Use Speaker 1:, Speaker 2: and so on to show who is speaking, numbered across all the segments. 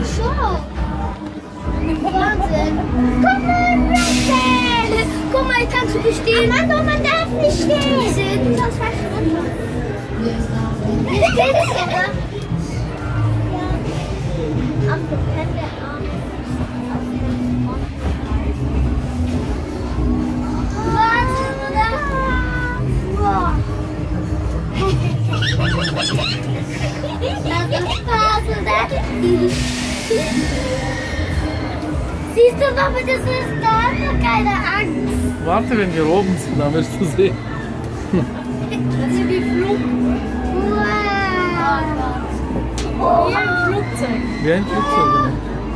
Speaker 1: Show. Wahnsinn. Guck mal, Russell. Guck mal, kannst du bestehen? Amanda, man darf nicht stehen. Sonst fällst du runter. Hier steht es sogar. Ja. Ach, du kennst den Arm. Wahnsinn, oder? Wow. Das ist Spaß, oder? Siehst du, Papa, das ist da, keine Angst.
Speaker 2: Warte, wenn wir oben sind, dann wirst du sehen.
Speaker 1: Das ist wie Flug. Wow. Wie ein Flugzeug.
Speaker 2: Wie ein Flugzeug, genau.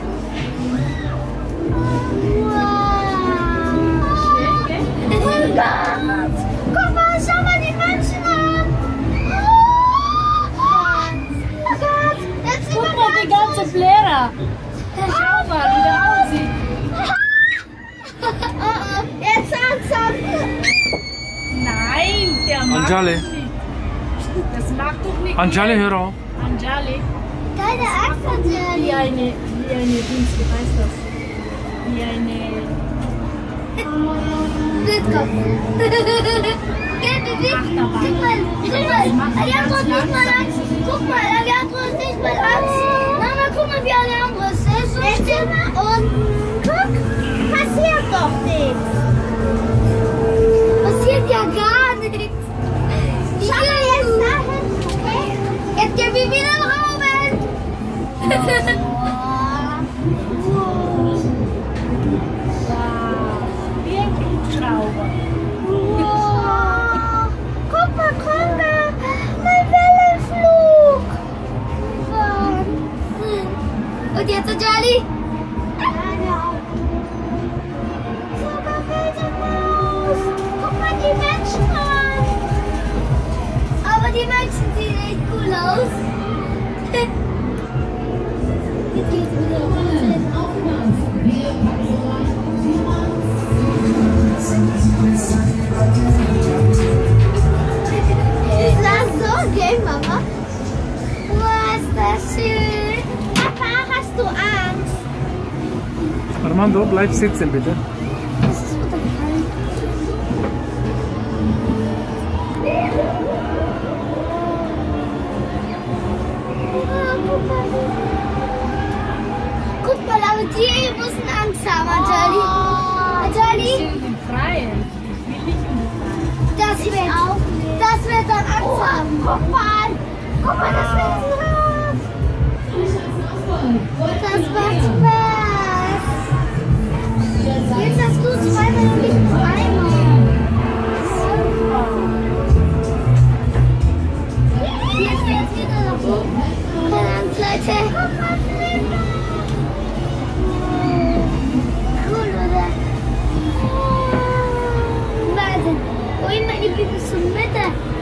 Speaker 1: Wow. Oh Gott. Guck mal, schau mal die Menschen an. Oh Gott. Jetzt
Speaker 3: Guck mal, die ganze Lehrer. Schau mal, wie der aussieht.
Speaker 1: Jetzt langsam.
Speaker 3: Nein, der mag
Speaker 2: Anjali.
Speaker 3: doch nicht. Das mag doch nicht.
Speaker 2: Anjali, hör auf.
Speaker 3: Anjali.
Speaker 1: Keine Angst, Anjali.
Speaker 3: Wie eine Dings, wie heißt das? Wie eine...
Speaker 1: Wildkopf. Geh, beweg. Guck mal. Alejandro hat nicht mal Angst. Guck mal, Alejandro hat nicht mal Angst. Mama, guck mal, wie Alejandro ist. Er ist so still und guck, passiert doch nichts. Passiert ja gar nichts. Schau mal jetzt dahin. Okay? Jetzt gehen wir wieder nach oben.
Speaker 3: Wie ein Hubschrauber.
Speaker 1: Wow. Guck mal, Konga. Mein Wellenflug. Wahnsinn. Und jetzt Anjali. Guck mal die Menschen an. Aber die Menschen sehen echt cool aus. Jetzt geht's wieder runter. Ist das so geil, Mama? Wow, ist das schön. Papa, hast du Angst?
Speaker 2: Armando, bleib sitzen, bitte.
Speaker 1: Das ist runtergefallen. Guck mal, aber die müssen Angst haben, Anjali. Anjali,
Speaker 3: Ich will im Freien. Ich will nicht im Freien.
Speaker 1: das wird dann Angst haben. Guck mal, das wird Spaß. Das macht Spaß. Jetzt hast du zweimal und ich nur einmal. Jetzt geht's wieder nach oben. Keine Angst, Leute. Cool, oder? Wahnsinn. Oh, meine Liebe bis zur Mitte.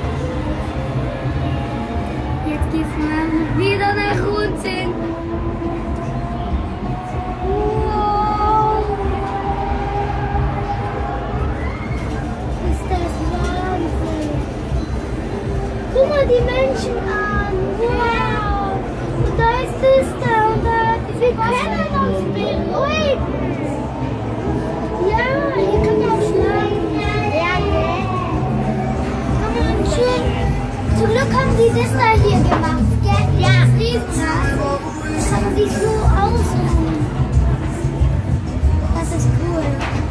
Speaker 1: Jetzt geht's mal wieder nach unten. Wow. Ist das Wahnsinn. Guck mal die Menschen an. Wow. Und da ist es da und da. Wir können uns beruhigen. Ja, hier können wir auch schlafen. Ja, ne? Komm mal schön. Zum Glück haben die das da hier gemacht, gell? Ja, das Riesenrad. Das kann man sich so ausruhen. Das ist cool.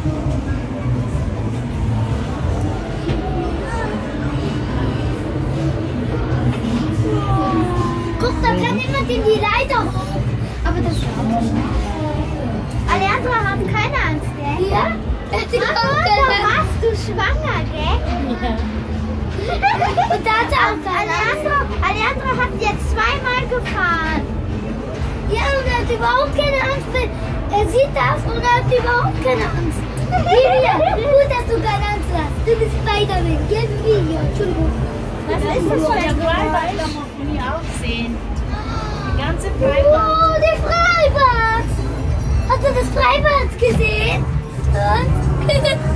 Speaker 1: Guck, da kann jemand in die Leiter hoch. Aber das schaut nicht. Alejandro hat keine Angst, gell? Ja? Warst du schwanger, gell?
Speaker 3: Ja.
Speaker 1: Und da hat er auch Alejandro hat jetzt zweimal gefahren. Ja, und er hat überhaupt keine Angst. Er sieht das und er hat überhaupt keine Angst. Vivian, gut, dass du keine Angst hast. Du bist Spider-Man. Ja, Vivian, Entschuldigung.
Speaker 3: Was ist das für ein Freibad? Da muss man hier auch sehen. Die ganze Freibad.
Speaker 1: Wow, der Freibad. Hast du das Freibad gesehen? Und?